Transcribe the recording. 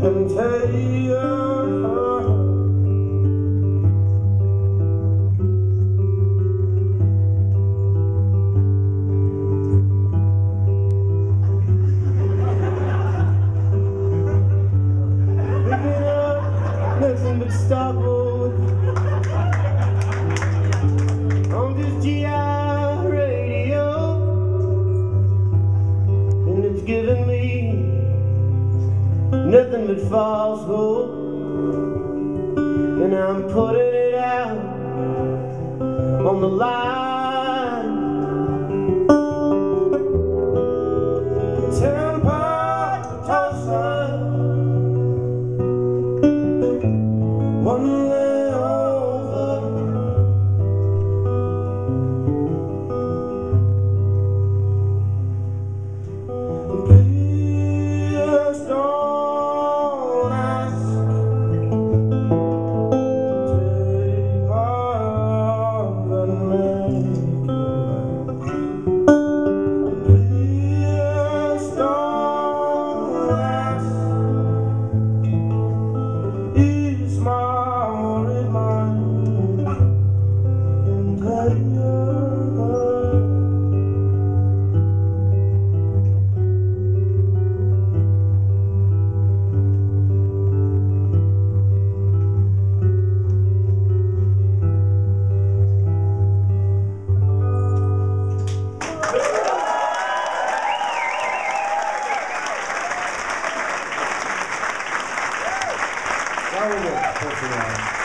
and tell you picking up nothing but starboard on this GI radio, and it's giving me nothing but false hope, and I'm putting it out on the line. Tampa, Tulsa, one layover. Please don't ask to take off and make it right. Please don't ask. Ease my worried mind and tell you. That was it.